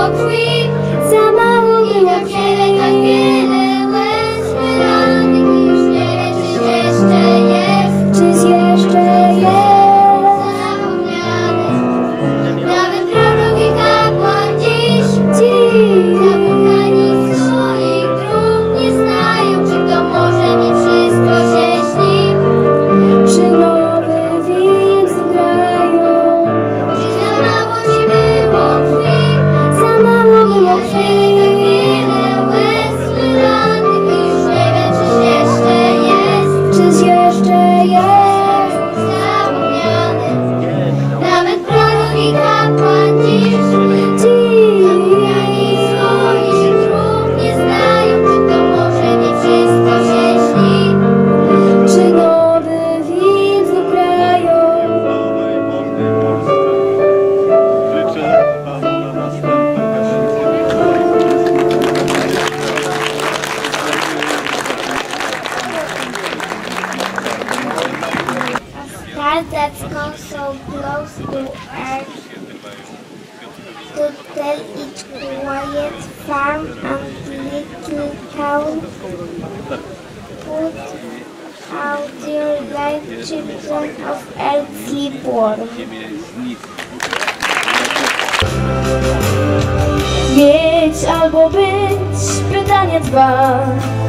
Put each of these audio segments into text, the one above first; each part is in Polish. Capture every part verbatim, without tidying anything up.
krwi, za mało było wiele, tak wiele łez wylanych. Już nie wiem, czy jeszcze jest, czy jeszcze jest zapomniany. Nawet drogi kapłan dziś, dziś zapomniani swoich dróg nie znają. Czy to może mi wszystko się śni? Czy nowy widz grają? Czy za mało ci było krwi? Za mało było krwi, tak wiele łez wylanych. Już nie wiem, czy jeszcze jest, czy jeszcze jest zapomniany. Nawet prorok i kapłan dziś, dziś zapomniani swoich dróg nie znają. Czy to może mi wszystko się śni? Czy nowy widz grają? Stars that come so close to earth, to tell each quiet farm and little town, put out your light, children of earthly born. Mieć albo być, pytanie dwa.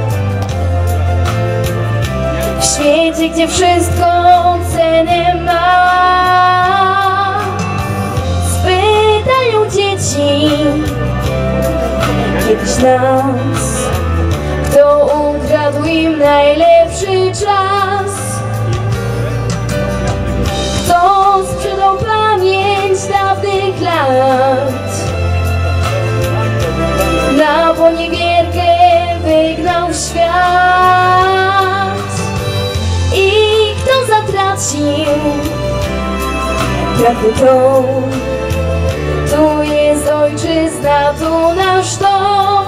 W świecie, gdzie wszystko cenę ma, spytają dzieci kiedyś nas, kto ukradł im najlepszy czas, kto sprzedał pamięć dawnych lat, na poniewierkę wygnał w świat. I kto zatracił prawdę tą? Tu jest ojczyzna, tu nasz dom.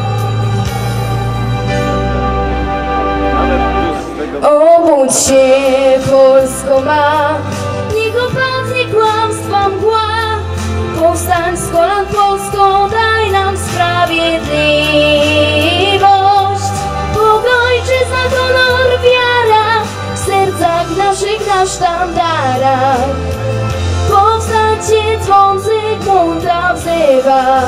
Obudź się, Polsko ma, niech opadnie kłamstwa mgła. Powstań z kolan, Polsko, daj nam sprawiedliwość. Ojczyzna, honor, wiara, w sercach naszych na sztandarach. Powstańcie, dzwoncy bunta wzywa.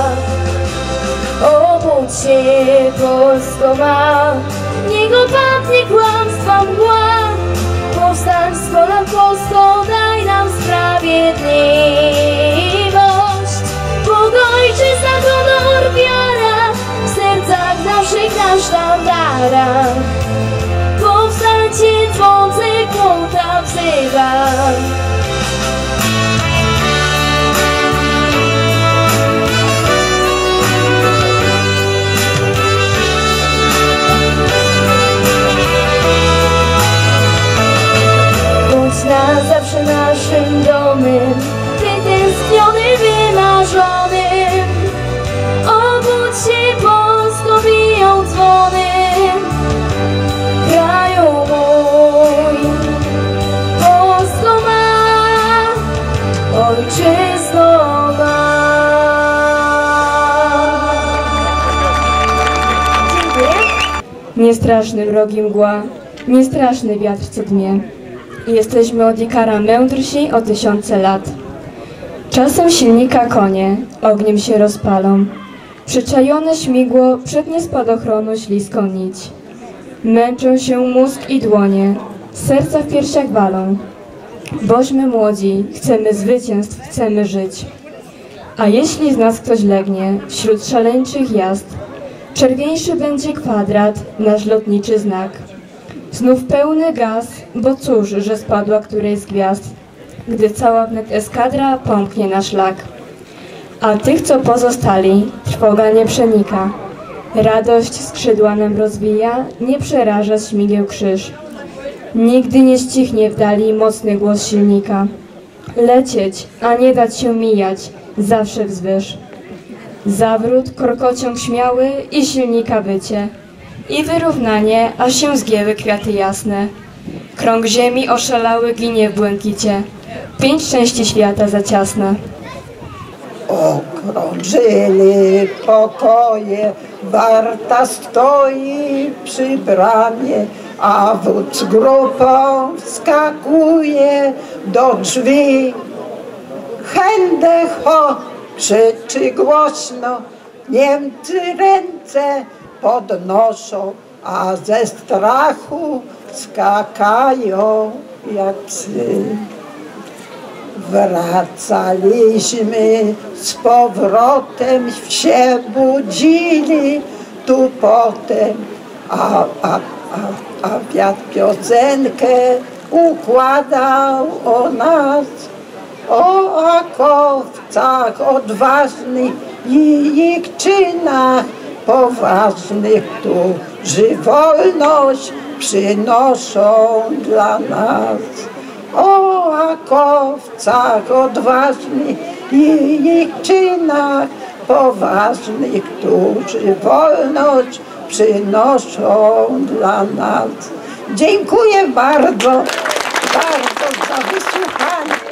Obudź się, Polsko ma, niech opadnie kłamstwa mgła. Powstań z kolan, Polsko, daj nam sprawiedliwość. Ojczyzna, honor, wiara, w sercach naszych na sztandarach. Powstańcie, dzwoncy bunta wzywa. Bądź na zawsze naszym domem, wytęskniony, wymarzonym. Obudź się, Polsko, biją dzwony. Kraju mój, Polsko ma, ojczyzno ma. Niestraszny wrogi mgła, niestraszny wiatr co dmie. Jesteśmy od Ikara mędrsi o tysiące lat. Czasem silnika konie ogniem się rozpalą. Przyczajone śmigło przednie spadochronu śliską nić. Męczą się mózg i dłonie, serca w piersiach walą. Bośmy młodzi, chcemy zwycięstw, chcemy żyć. A jeśli z nas ktoś legnie wśród szaleńczych jazd, czerwieńszy będzie kwadrat, nasz lotniczy znak. Znów pełny gaz, bo cóż, że spadła którejś z gwiazd, gdy cała wnet eskadra pomknie na szlak. A tych, co pozostali, trwoga nie przenika. Radość skrzydła nam rozwija, nie przeraża śmigieł krzyż. Nigdy nie ścichnie w dali mocny głos silnika. Lecieć, a nie dać się mijać, zawsze wzwyż. Zawrót, korkociąg śmiały i silnika wycie. I wyrównanie, aż się zgięły kwiaty jasne. Krąg ziemi oszalały ginie w błękicie. Pięć części świata za ciasne. Okrążyli pokoje, warta stoi przy bramie, a wódz z grupą wskakuje do drzwi. Hände ho! Krzyczy głośno, Niemcy ręce podnoszą, a ze strachu skakają jak psy. Wracaliśmy z powrotem, się budzili tu potem, a, a, a, a wiatr piosenkę układał o nas, o akowcach odważnych i ich czynach poważnych, którzy wolność przynoszą dla nas. O akowcach odważnych i ich czynach poważnych, którzy wolność przynoszą dla nas. Dziękuję bardzo, bardzo za wysłuchanie.